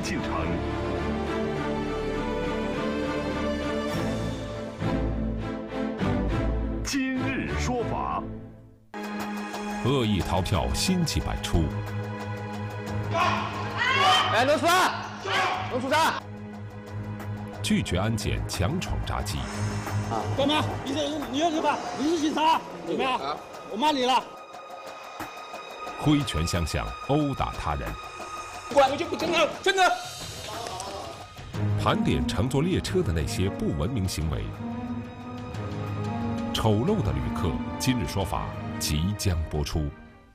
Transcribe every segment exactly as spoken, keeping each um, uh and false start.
进程。今日说法。 恶意逃票心机百出。 哎，能出来，能出来。 拒绝安检强闯闸机。 啊，干嘛？你这你要什么？你是警察？怎么样？啊、我骂你了。 挥拳相向，殴打他人。 管我就不听了，真的。 盘点乘坐列车的那些不文明行为。丑陋的旅客，今日说法即将播出。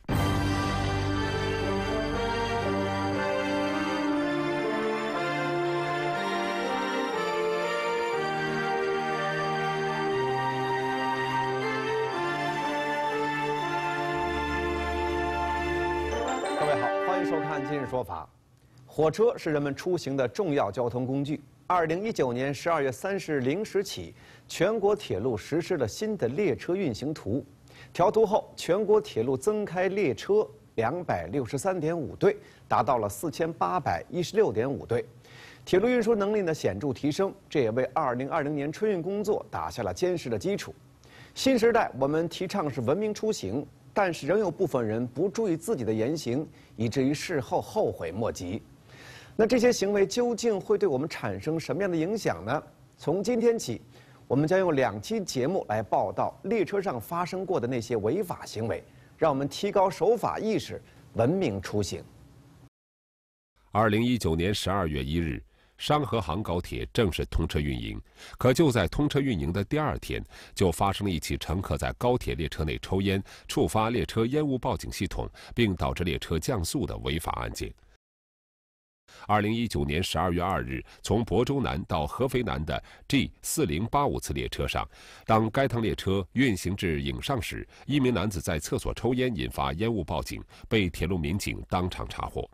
各位好，欢迎收看《今日说法》。火车是人们出行的重要交通工具。二零一九年十二月三十日零时起，全国铁路实施了新的列车运行图。调图后，全国铁路增开列车两百六十三点五对，达到了四千八百一十六点五对。铁路运输能力呢显著提升，这也为二零二零年春运工作打下了坚实的基础。新时代，我们提倡是文明出行。但是仍有部分人不注意自己的言行，以至于事后后悔莫及。那这些行为究竟会对我们产生什么样的影响呢？从今天起，我们将用两期节目来报道列车上发生过的那些违法行为，让我们提高守法意识，文明出行。 二零一九年十二月一日。商河杭高铁正式通车运营，可就在通车运营的第二天，就发生了一起乘客在高铁列车内抽烟，触发列车烟雾报警系统，并导致列车降速的违法案件。二零一九年十二月二日，从亳州南到合肥南的 G 四零八五次列车上，当该趟列车运行至颍上时，一名男子在厕所抽烟，引发烟雾报警，被铁路民警当场查获。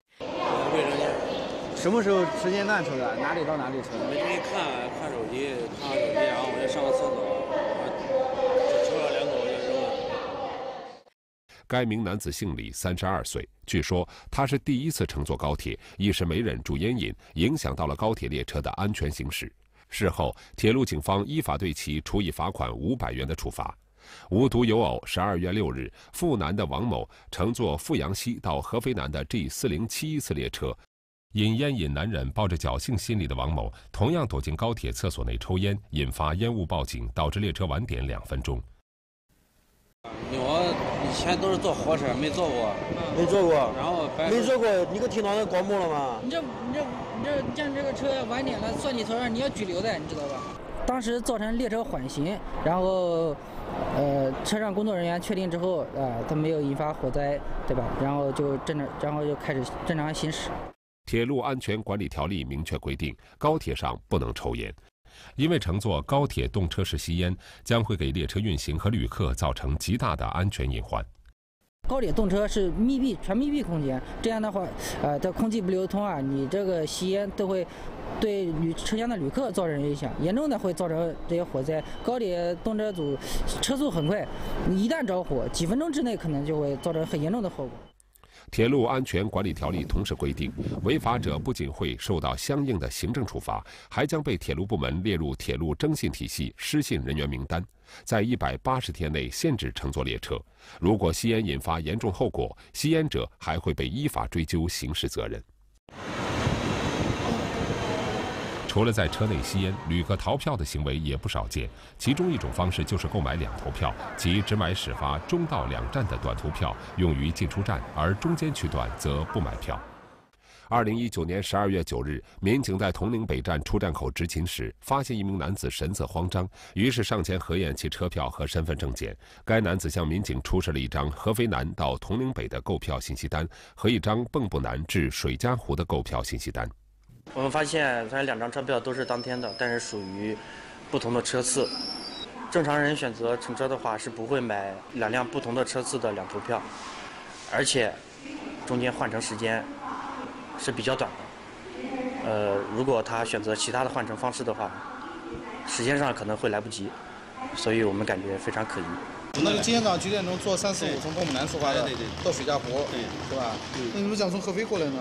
什么时候时间段抽的？哪里到哪里抽的？ 没注意看，看手机，看手机，然后我就上个厕所，抽了两口我就扔了。 该名男子姓李，三十二岁。据说他是第一次乘坐高铁，一时没忍住烟瘾，影响到了高铁列车的安全行驶。事后，铁路警方依法对其处以罚款五百元的处罚。无独有偶，十二月六日，阜南的王某乘坐阜阳西到合肥南的 G 四零七一次列车。因烟瘾难忍，抱着侥幸心理的王某，同样躲进高铁厕所内抽烟，引发烟雾报警，导致列车晚点两分钟。 我以前都是坐火车，没坐过， 没坐过， 然后没坐过，你可听到那广播了吗？ 你这、你这、你这，你像这个车晚点了，算你头上，你要拘留的，你知道吧？当时造成列车缓行，然后，呃，车上工作人员确定之后，啊、呃，他没有引发火灾，对吧？然后就正常，然后就开始正常行驶。 铁路安全管理条例明确规定，高铁上不能抽烟，因为乘坐高铁动车时吸烟，将会给列车运行和旅客造成极大的安全隐患。 高铁动车是密闭、全密闭空间，这样的话，呃，这空气不流通啊，你这个吸烟都会对旅车厢的旅客造成影响，严重的会造成这些火灾。高铁动车组车速很快，你一旦着火，几分钟之内可能就会造成很严重的后果。 铁路安全管理条例同时规定，违法者不仅会受到相应的行政处罚，还将被铁路部门列入铁路征信体系失信人员名单，在一百八十天内限制乘坐列车。如果吸烟引发严重后果，吸烟者还会被依法追究刑事责任。除了在车内吸烟，旅客逃票的行为也不少见。其中一种方式就是购买两头票，即只买始发中到两站的短途票，用于进出站，而中间区段则不买票。二零一九年十二月九日，民警在铜陵北站出站口执勤时，发现一名男子神色慌张，于是上前核验其车票和身份证件。该男子向民警出示了一张合肥南到铜陵北的购票信息单和一张蚌埠南至水家湖的购票信息单。 我们发现，虽然两张车票都是当天的，但是属于不同的车次。正常人选择乘车的话，是不会买两辆不同的车次的两头票，而且中间换乘时间是比较短的。呃，如果他选择其他的换乘方式的话，时间上可能会来不及，所以我们感觉非常可疑。 那你今天早上九点钟坐三四五从蚌埠南出发的，到水家湖，对，是吧？那你们想从合肥过来呢？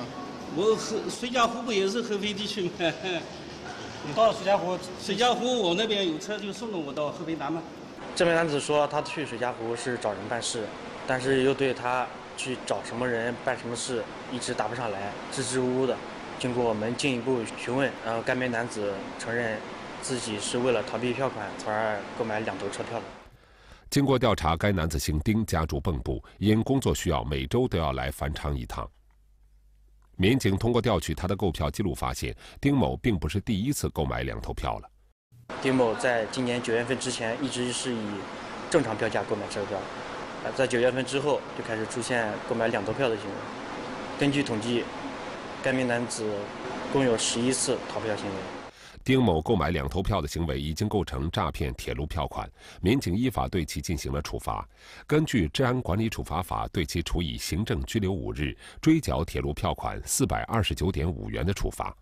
我合随家湖不也是合肥地区吗？ 你到随家湖， 随家湖我那边有车就送了我到合肥南嘛。 这名男子说他去水家湖是找人办事，但是又对他去找什么人办什么事一直答不上来，支支吾吾的。经过我们进一步询问，然后该名男子承认自己是为了逃避票款，从而购买两头车票的。 经过调查，该男子姓丁，家住蚌埠，因工作需要，每周都要来繁昌一趟。民警通过调取他的购票记录发现，丁某并不是第一次购买两头票了。 丁某在今年九月份之前一直是以正常票价购买车票，在九月份之后就开始出现购买两头票的行为。根据统计，该名男子共有十一次逃票行为。 丁某购买两头票的行为已经构成诈骗铁路票款，民警依法对其进行了处罚。根据《治安管理处罚法》，对其处以行政拘留五日，追缴铁路票款四百二十九点五元的处罚。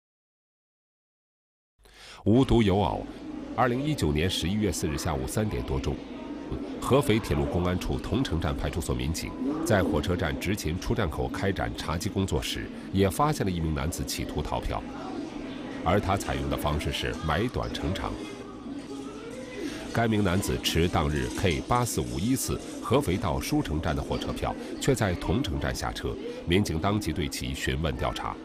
无独有偶，二零一九年十一月四日下午三点多钟，合肥铁路公安处桐城站派出所民警在火车站执勤出站口开展查缉工作时，也发现了一名男子企图逃票。而他采用的方式是买短乘长。该名男子持当日 K 八四五一四合肥到舒城站的火车票，却在桐城站下车，民警当即对其询问调查。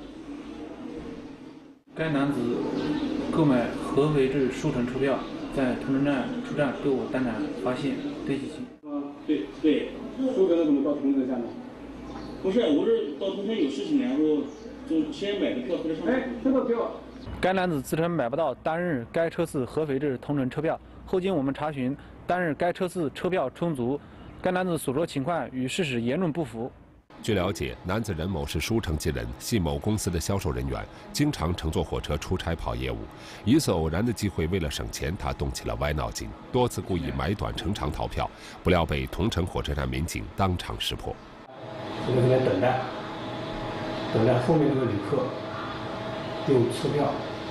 该男子购买合肥至舒城车票，在桐城站出站被我当场发现对其行。 对对，舒城的怎么到桐城站呢？不是，我是到桐城有事情，然后就先买的票回来上。哎，这个票。 该男子自称买不到当日该车次合肥至桐城车票，后经我们查询，当日该车次车票充足。该男子所说情况与事实严重不符。 据了解，男子任某是舒城籍人，系某公司的销售人员，经常乘坐火车出差跑业务。一次偶然的机会，为了省钱，他动起了歪脑筋，多次故意买短乘长逃票，不料被桐城火车站民警当场识破。 这个是在等待，等待后面这个旅客用车票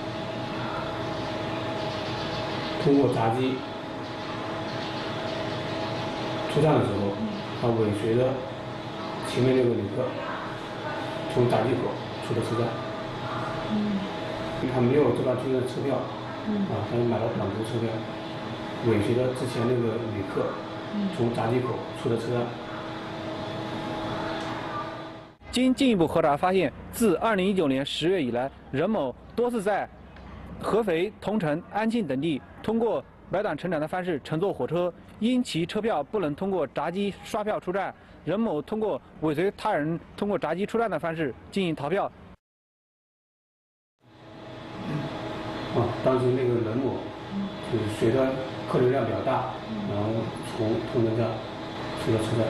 通过闸机出站的时候，他尾随着前面那个旅客从闸机口出的车站。嗯，他没有这张出的车票，嗯，啊，他就买了短途车票，尾随着之前那个旅客从闸机口出的车站。 经进一步核查发现，自二零一九年十月以来，任某多次在合肥、桐城、安庆等地通过买短乘长的方式乘坐火车，因其车票不能通过闸机刷票出站，任某通过尾随他人通过闸机出站的方式进行逃票。 啊，当时那个任某就是随着客流量比较大，然后从桐城站出了车站。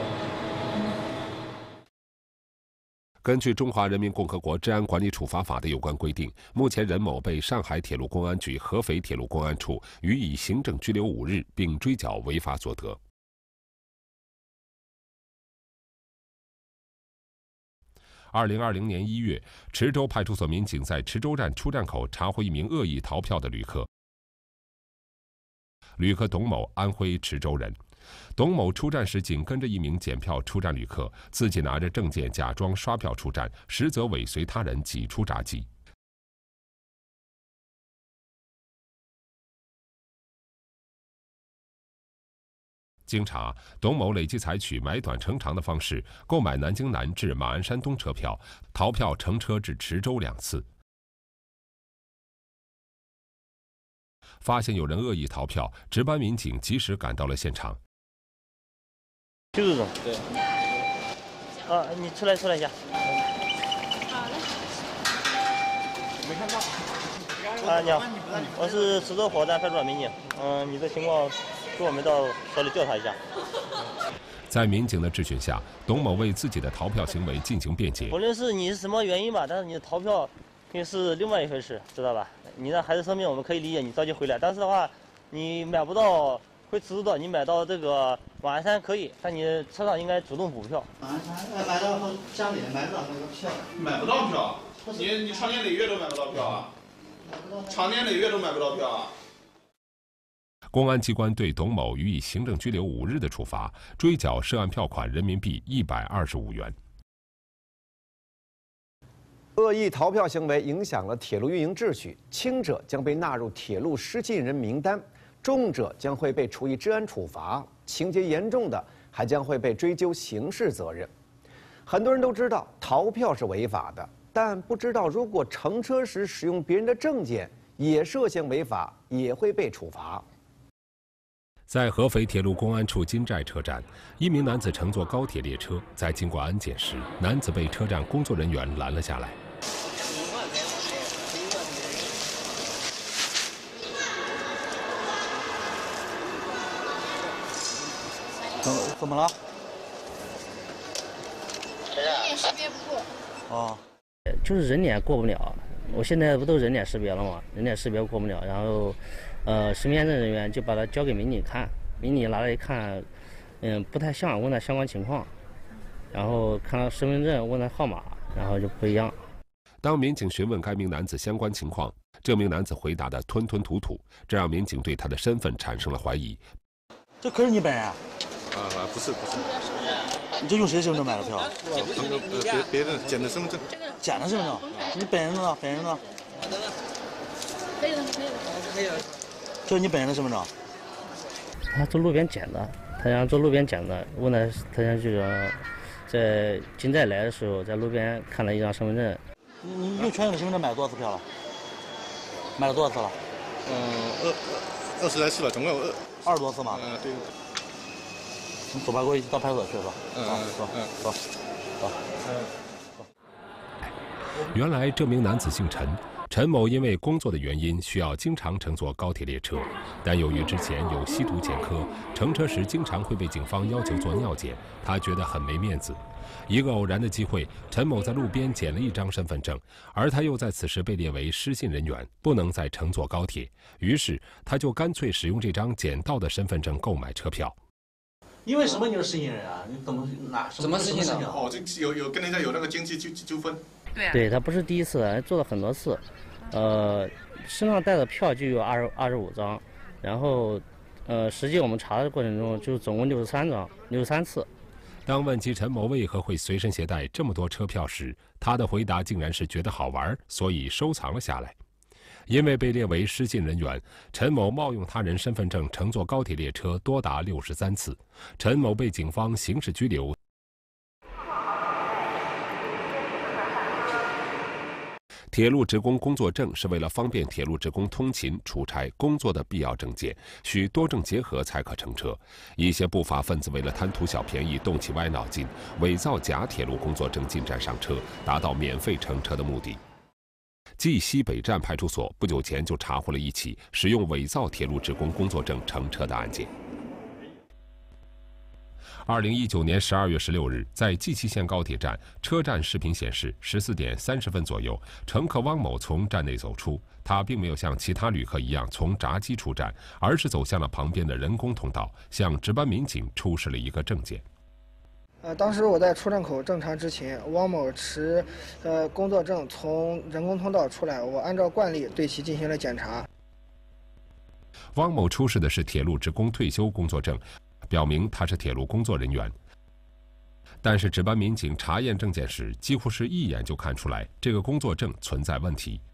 根据《中华人民共和国治安管理处罚法》的有关规定，目前任某被上海铁路公安局合肥铁路公安处予以行政拘留五日，并追缴违法所得。二零二零年一月，池州派出所民警在池州站出站口查获一名恶意逃票的旅客。旅客董某，安徽池州人。董某出站时紧跟着一名检票出站旅客，自己拿着证件假装刷票出站，实则尾随他人挤出闸机。经查，董某累计采取买短乘长的方式购买南京南至马鞍山东车票，逃票乘车至池州两次。发现有人恶意逃票，值班民警及时赶到了现场。 就是这种，对。啊，你出来出来一下。 好嘞。 没看到。啊，你好，我是池州火车站派出所民警。嗯，你的情况跟我们到所里调查一下。 在民警的质询下，董某为自己的逃票行为进行辩解。 无论是你是什么原因吧，但是你的逃票也是另外一回事，知道吧？你让孩子生病，我们可以理解，你着急回来。但是的话，你买不到。会迟到，你买到这个马鞍山可以，但你车上应该主动补票。 马鞍山，呃，买到后家里买不到那个票。 买不到票？你你长年累月都买不到票啊？长年累月都买不到票啊？ 公安机关对董某予以行政拘留五日的处罚，追缴涉案票款人民币一百二十五元。 恶意逃票行为影响了铁路运营秩序，轻者将被纳入铁路失信人名单，重者将会被处以治安处罚，情节严重的还将会被追究刑事责任。很多人都知道逃票是违法的，但不知道如果乘车时使用别人的证件也涉嫌违法，也会被处罚。 在合肥铁路公安处金寨车站，一名男子乘坐高铁列车，在经过安检时，男子被车站工作人员拦了下来。 怎么怎么了？ 人脸识别不过。 哦， 就是人脸过不了。我现在不都人脸识别了吗？人脸识别过不了，然后。 呃，身份证人员就把他交给民警看，民警拿来一看，嗯，不太像，问他相关情况，然后看到身份证，问他号码，然后就不一样。 当民警询问该名男子相关情况，这名男子回答的吞吞吐吐，这让民警对他的身份产生了怀疑。 这可是你本人啊？ 啊，不是不是。 你这用谁身份证买的票？ 通过别别人捡的身份证。 捡的身份证？你本人呢？本人呢？ 可以了，可以了。可以了。 这是你本人的身份证？ 他坐路边捡的，他想坐路边捡的，问他，他想就说，在金寨来的时候，在路边看了一张身份证。 你你用全省的身份证买了多少次票了？买了多少次了？ 嗯，二二十来次了，总共有二二十多次嘛。 嗯，对。 你走吧，给我一起到派出所去吧。 嗯， 走， 嗯， 走，走。 原来这名男子姓陈。 陈某因为工作的原因，需要经常乘坐高铁列车，但由于之前有吸毒前科，乘车时经常会被警方要求做尿检，他觉得很没面子。一个偶然的机会，陈某在路边捡了一张身份证，而他又在此时被列为失信人员，不能再乘坐高铁，于是他就干脆使用这张捡到的身份证购买车票。 因为什么你是失信人啊？你怎么哪什么失信的？ 哦，这有有跟人家有那个经济纠纠纷。 对、啊。对他不是第一次，做了很多次，呃，身上带的票就有二十二十五张，然后，呃，实际我们查的过程中就总共六十三张，六十三次。 当问及陈某为何会随身携带这么多车票时，他的回答竟然是觉得好玩，所以收藏了下来。 因为被列为失信人员，陈某冒用他人身份证乘坐高铁列车多达六十三次，陈某被警方刑事拘留。铁路职工工作证是为了方便铁路职工通勤、出差、工作的必要证件，需多证结合才可乘车。一些不法分子为了贪图小便宜，动起歪脑筋，伪造假铁路工作证进站上车，达到免费乘车的目的。 蓟西北站派出所不久前就查获了一起使用伪造铁路职工工作证乘车的案件。二零一九年十二月十六日，在蓟西线高铁站车站视频显示，十四点三十分左右，乘客汪某从站内走出。他并没有像其他旅客一样从闸机出站，而是走向了旁边的人工通道，向值班民警出示了一个证件。 呃，当时我在出站口正常执勤，汪某持呃工作证从人工通道出来，我按照惯例对其进行了检查。 汪某出示的是铁路职工退休工作证，表明他是铁路工作人员。但是值班民警查验证件时，几乎是一眼就看出来这个工作证存在问题。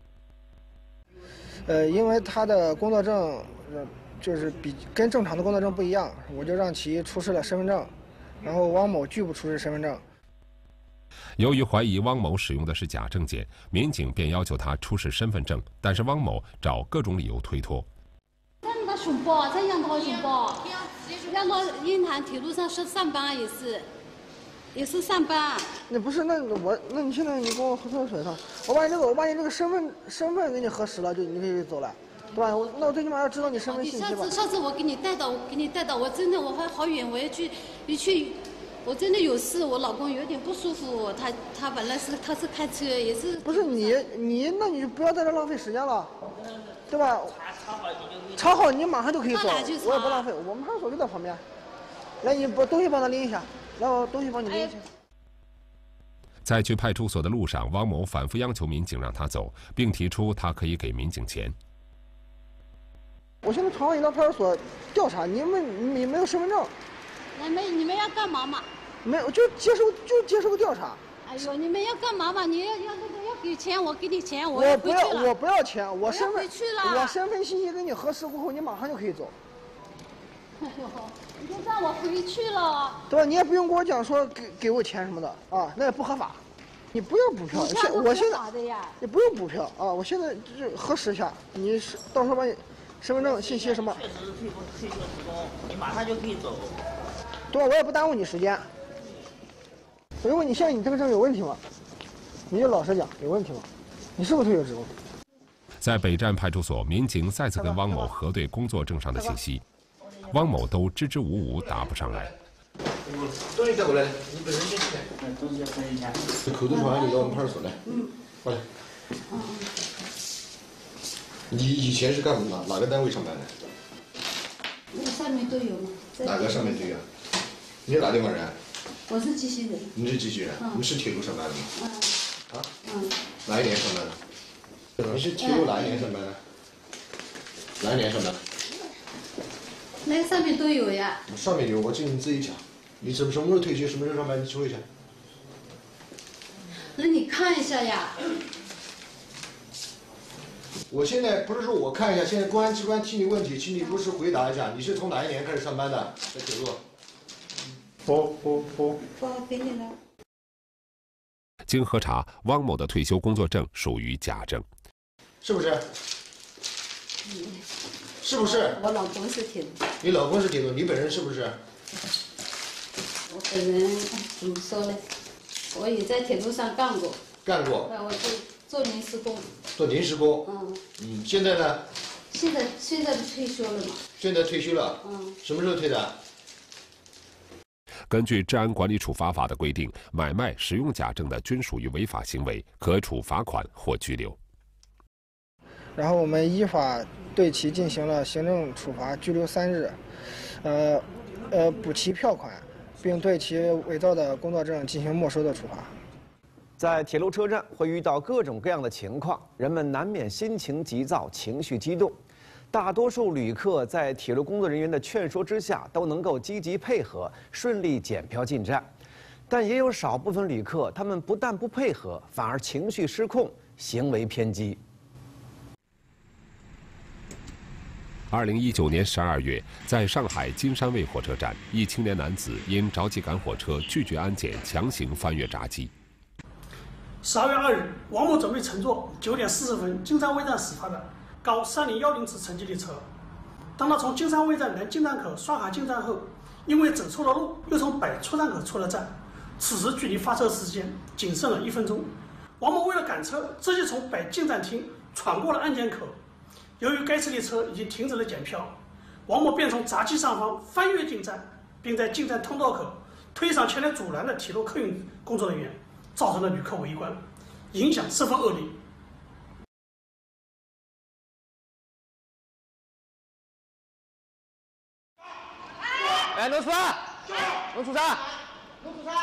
呃，因为他的工作证呃就是比跟正常的工作证不一样，我就让其出示了身份证。 然后汪某拒不出示身份证。 由于怀疑汪某使用的是假证件，民警便要求他出示身份证，但是汪某找各种理由推脱。 在那熊宝，在杨桃熊宝，杨桃雁潭铁路上是上班也是，也是上班。 那不是，那我那你现在你给我核酸水上，我把你这个我把你这个身份身份给你核实了，就你可以走了。 对吧？我那我最起码要知道你身份信息吧。 下次下次我给你带到，我给你带到，我真的我还好远，我要去，一去，我真的有事，我老公有点不舒服，他他本来是他是开车也是。 不是你你那你就不要在这浪费时间了，对吧？查好你马上就可以走，我也不浪费，我们派出所就在旁边。来，你把东西帮他拎一下，来，我东西帮你拎一下。 在去派出所的路上，汪某反复央求民警让他走，并提出他可以给民警钱。 我现在传唤你到派出所调查，你们你没有身份证。 你们你们要干嘛嘛？ 没有，就接受就接受个调查。 哎哎呦，你们要干嘛嘛？你要要那个要给钱，我给你钱，我我要回去不要， 了。 我不要钱，我身份回去了。 我身份信息给你核实过后，你马上就可以走。 哎呦，你就让我回去了。 对吧？你也不用跟我讲说给给我钱什么的啊，那也不合法。你不要补票，现我现在你不用补票啊，我现在就是核实一下，你是到时候把你身份证信息什么。 确实是退退休职工，你马上就可以走。 对吧？我也不耽误你时间。我就问你，现在你这个证有问题吗？你就老实讲，有问题吗？你是不是退休职工？ 在北站派出所，民警再次跟汪某核对工作证上的信息，汪某都支支吾吾答不上来。 东西带过来，你本人先进来。 嗯，东西要分一下。 这口头传你到我们派出所来。 嗯。 过来。你以前是干哪哪个单位上班的？ 那上面都有吗？ 哪个上面都有？你是哪地方人？ 我是机器人。 你是机器人？ 嗯、 你是铁路上班的吗？ 嗯。 啊？ 嗯。 哪一年上班的？你是铁路哪一年上班的？哪一年上班？ 那个上面都有呀。 上面有，我这你自己讲。你什么什么时候退休？什么时候上班？你说一下。 那你看一下呀。 我现在不是说我看一下，现在公安机关提你问题，请你如实回答一下，你是从哪一年开始上班的？在铁路？ 不不不。 我给你了。 经核查，汪某的退休工作证属于假证， 是不是？ 嗯、 是不是？ 我老公是铁路。 你老公是铁路，你本人是不是？ 我本人怎么说呢？我也在铁路上干过。 干过。 我做做临时工。 做临时工。 嗯。 嗯，现在呢？ 现在现在不退休了嘛？ 现在退休了。 嗯。 什么时候退的？ 根据《治安管理处罚法》的规定，买卖、使用假证的均属于违法行为，可处罚款或拘留。 然后我们依法对其进行了行政处罚，拘留三日，呃，呃，补其票款，并对其伪造的工作证进行没收的处罚。 在铁路车站会遇到各种各样的情况，人们难免心情急躁、情绪激动。大多数旅客在铁路工作人员的劝说之下，都能够积极配合，顺利检票进站。但也有少部分旅客，他们不但不配合，反而情绪失控，行为偏激。 二零一九年十二月，在上海金山卫火车站，一青年男子因着急赶火车，拒绝安检，强行翻越闸机。 十二月二日，王某准备乘坐九点四十分金山卫站始发的高三零幺零次城际列车。当他从金山卫站南进站口双海进站后，因为走错了路，又从北出站口出了站。此时距离发车时间仅剩了一分钟。王某为了赶车，直接从北进站厅闯过了安检口。由于该次列车已经停止了检票，王某便从闸机上方翻越进站，并在进站通道口推上前来阻拦的铁路客运工作人员，造成了旅客围观，影响十分恶劣。 哎，龙叔，龙处长， 龙处长，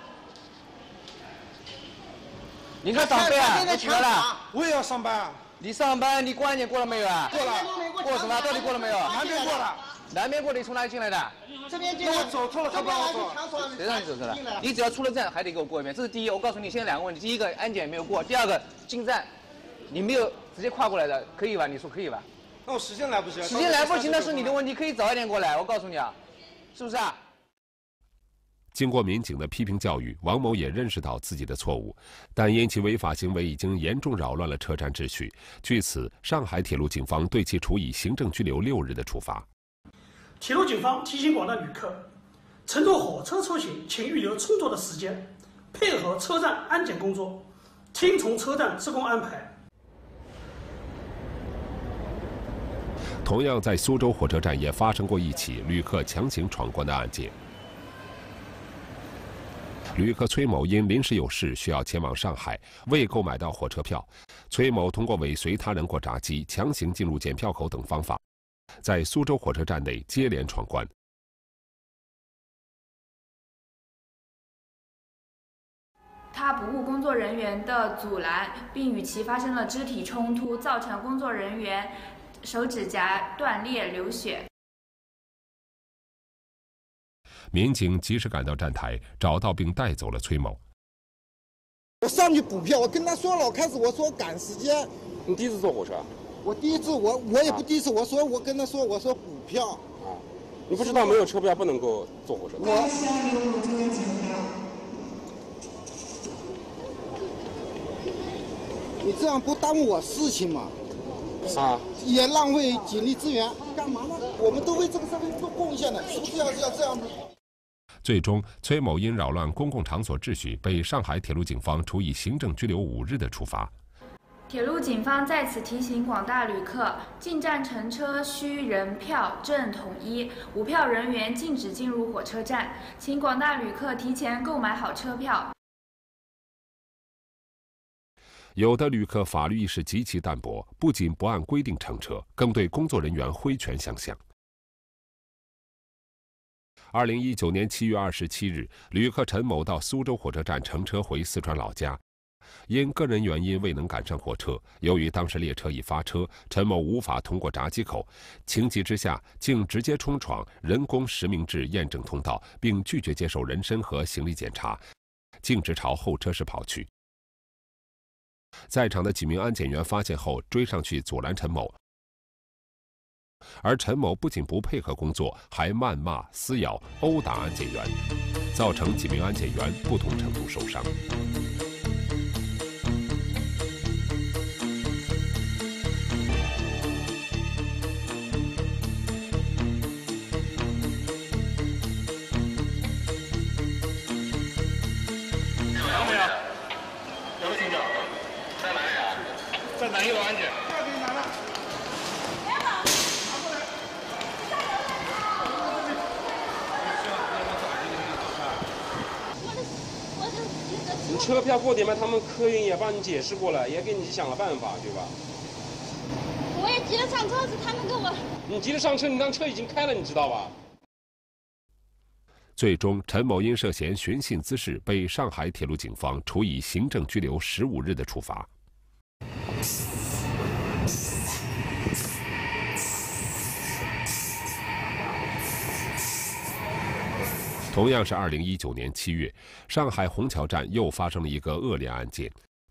你看上班啊？你起来了？ 我也要上班啊。 你上班，你过安检过了没有啊？ 过了。 过什么？到底过了没有？ 南边过了。 南边过，你从哪里进来的？ 这边进来。我走错了，他帮我走。 谁让你走错了？你只要出了站，还得给我过一遍。这是第一。我告诉你，现在两个问题：第一个，安检没有过；第二个，进站，你没有直接跨过来的，可以吧？你说可以吧？ 那我时间来不及了。 时间来不及那是你的问题，可以早一点过来。我告诉你啊，是不是啊？ 经过民警的批评教育，王某也认识到自己的错误，但因其违法行为已经严重扰乱了车站秩序，据此，上海铁路警方对其处以行政拘留六日的处罚。 铁路警方提醒广大旅客，乘坐火车出行，请预留充足的时间，配合车站安检工作，听从车站职工安排。 同样，在苏州火车站也发生过一起旅客强行闯关的案件。旅客崔某因临时有事需要前往上海，未购买到火车票。崔某通过尾随他人过闸机、强行进入检票口等方法，在苏州火车站内接连闯关。 他不顾工作人员的阻拦，并与其发生了肢体冲突，造成工作人员手指甲断裂流血。 民警及时赶到站台，找到并带走了崔某。 我上去补票，我跟他说了，我开始我说赶时间。 你第一次坐火车？ 我第一次，我我也不第一次，我说我跟他说，我说补票。 啊，你不知道没有车票不能够坐火车？ 我。你这样不耽误我事情吗？ 啊， 也浪费警力资源，干嘛呢？我们都为这个社会做贡献的，是不是要要这样子？ 最终，崔某因扰乱公共场所秩序，被上海铁路警方处以行政拘留五日的处罚。 铁路警方在此提醒广大旅客，进站乘车需人票证统一，无票人员禁止进入火车站，请广大旅客提前购买好车票。 有的旅客法律意识极其淡薄，不仅不按规定乘车，更对工作人员挥拳相向。二零一九年七月二十七日，旅客陈某到苏州火车站乘车回四川老家，因个人原因未能赶上火车。由于当时列车已发车，陈某无法通过闸机口，情急之下竟直接冲闯人工实名制验证通道，并拒绝接受人身和行李检查，径直朝候车室跑去。在场的几名安检员发现后追上去阻拦陈某，而陈某不仅不配合工作，还谩骂、撕咬、殴打安检员，造成几名安检员不同程度受伤。 在哪一楼安检？ 票给你拿了。 你车票过点嘛，他们客运也帮你解释过了，也给你想了办法，对吧？ 我也急着上车，是他们给我。 你急着上车，你当车已经开了，你知道吧？ 最终，陈某因涉嫌寻衅滋事，被上海铁路警方处以行政拘留十五日的处罚。同样是二零一九年七月，上海虹桥站又发生了一个恶劣案件。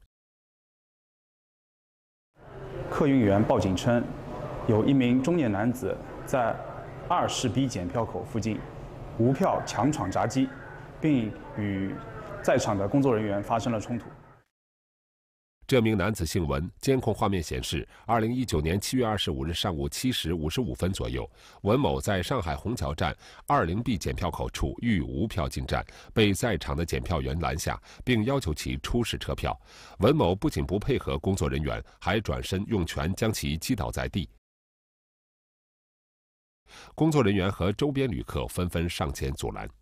客运员报警称，有一名中年男子在二市 B 检票口附近无票强闯闸机，并与在场的工作人员发生了冲突。 这名男子姓文，监控画面显示，二零一九年七月二十五日上午七时五十五分左右，文某在上海虹桥站二零 B 检票口处欲无票进站，被在场的检票员拦下，并要求其出示车票。文某不仅不配合工作人员，还转身用拳将其击倒在地。工作人员和周边旅客纷纷上前阻拦。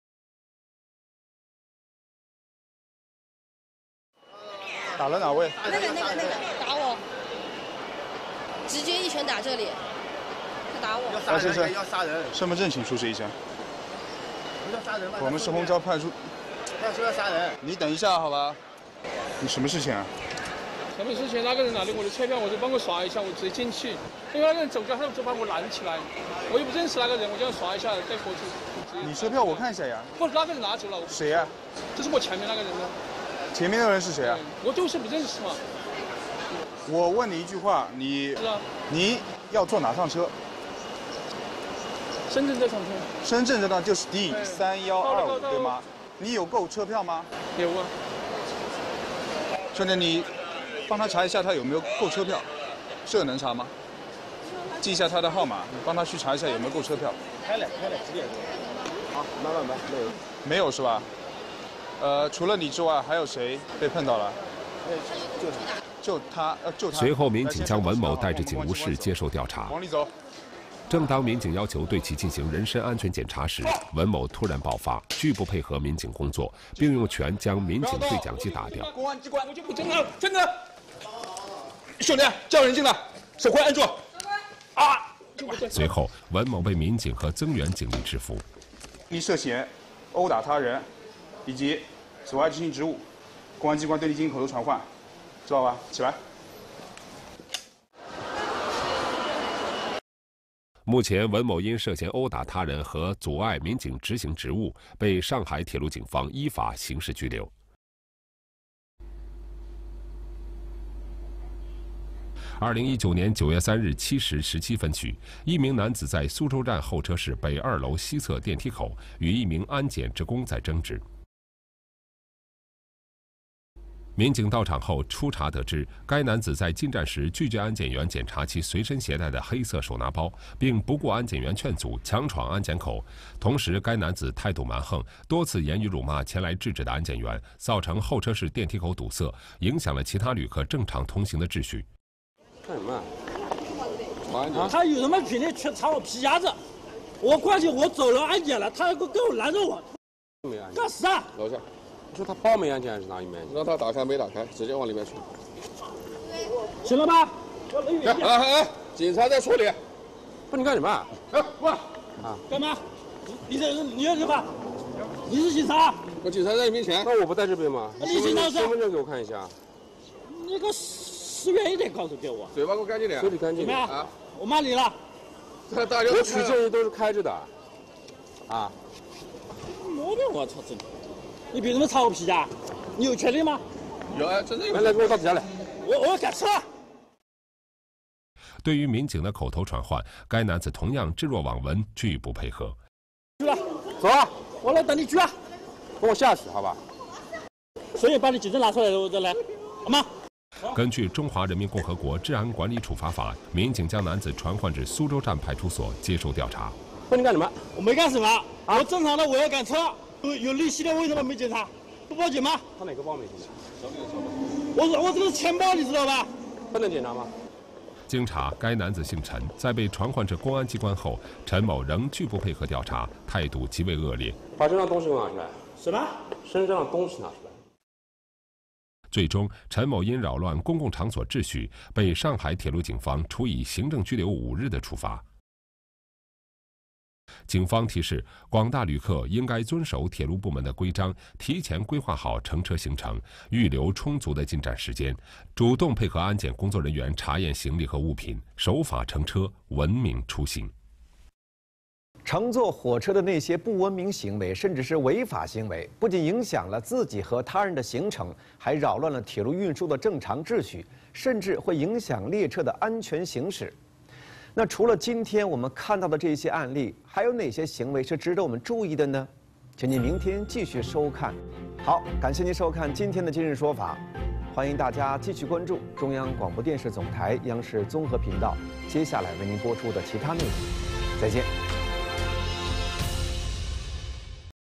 打了哪位？ 那个、那个、那个打我，直接一拳打这里，他打我。 要杀人！要杀人！身份证请出示一下。 要杀人吗？ 我们是虹桥派出。 他说要杀人。 你等一下，好吧？你什么事情啊？ 什么事情？那个人拿的我的车票，我就帮我刷一下，我直接进去。因为那个人走掉，他就把我拦起来，我又不认识那个人，我就要刷一下再过去。 你车票我看一下呀。 不，那个人拿走了。 谁呀？ 这是我前面那个人呢。 前面那个人是谁啊？ 我就是不认识嘛。 我问你一句话，你是啊， 你要坐哪趟车？ 深圳这趟车。 深圳这趟就是 D 三幺二五对吗？你有购车票吗？ 有啊。 兄弟，你帮他查一下他有没有购车票，这能查吗？记一下他的号码，你帮他去查一下有没有购车票。 开了，开了，几点？好，慢慢慢，没有。 没有是吧？呃，除了你之外，还有谁被碰到了？ 就他， 就他，呃，就他。 随后，民警将文某带至警务室接受调查。 往里走。 正当民警要求对其进行人身安全检查时，文某突然爆发，拒不配合民警工作，并用拳将民警对讲机打掉。 公安机关，我就不争了，真的。兄弟，叫人进来，手铐按住。啊！ 随后，文某被民警和增援警力制服。 你涉嫌殴打他人。以及阻碍执行职务，公安机关对你进行口头传唤，知道吧？起来。 目前，文某因涉嫌殴打他人和阻碍民警执行职务，被上海铁路警方依法刑事拘留。 二零一九年九月三日七时十七分许，一名男子在苏州站候车室北二楼西侧电梯口与一名安检职工在争执。民警到场后初查得知，该男子在进站时拒绝安检员检查其随身携带的黑色手拿包，并不顾安检员劝阻，强闯安检口。同时，该男子态度蛮横，多次言语辱骂前来制止的安检员，造成候车室电梯口堵塞，影响了其他旅客正常通行的秩序。 干什么？ 啊、他有什么权利去查我皮夹子？我关键我走了安检了，他还给我拦着我，干啥？ 楼下。你说他包没安检还是哪里没安检？ 让他打开没打开，直接往里面去。 行了吧？ 哎哎哎，警察在处理。 不，你干什么？ 哎，喂， 啊， 干嘛？你这你要什么？你是警察？ 我警察在你面前。 那我不在这边吗？ 你警察身份证给我看一下。 那个十元一点告诉给我。 嘴巴给我干净点。 嘴里干净点。 啊，我骂你了。 大家我取证仪都是开着的。啊。 毛病，我操，真的。你凭什么查我皮夹？你有权利吗？ 有啊，真的有。 来来，给我到底下来。 我我要赶车。 对于民警的口头传唤，该男子同样置若罔闻，拒不配合。 去了， 走啊！ 我来等你去啊！ 跟我下去，好吧？ 所以把你警证拿出来，我再来，好吗？ 根据《中华人民共和国治安管理处罚法》，民警将男子传唤至苏州站派出所接受调查。 不，你干什么？ 我没干什么，啊、我正常的，我要赶车。有有利息的，为什么没检查？不报警吗？ 他哪个包没检查？ 我我这个是钱包，你知道吧？ 不能检查吗？ 经查，该男子姓陈，在被传唤至公安机关后，陈某仍拒不配合调查，态度极为恶劣。 把身上东西给我拿出来。 什么？ 身上的东西拿出来。 最终，陈某因扰乱公共场所秩序，被上海铁路警方处以行政拘留五日的处罚。警方提示广大旅客应该遵守铁路部门的规章，提前规划好乘车行程，预留充足的进站时间，主动配合安检工作人员查验行李和物品，守法乘车，文明出行。 乘坐火车的那些不文明行为，甚至是违法行为，不仅影响了自己和他人的行程，还扰乱了铁路运输的正常秩序，甚至会影响列车的安全行驶。那除了今天我们看到的这些案例，还有哪些行为是值得我们注意的呢？请您明天继续收看。好，感谢您收看今天的《今日说法》，欢迎大家继续关注中央广播电视总台央视综合频道接下来为您播出的其他内容。再见。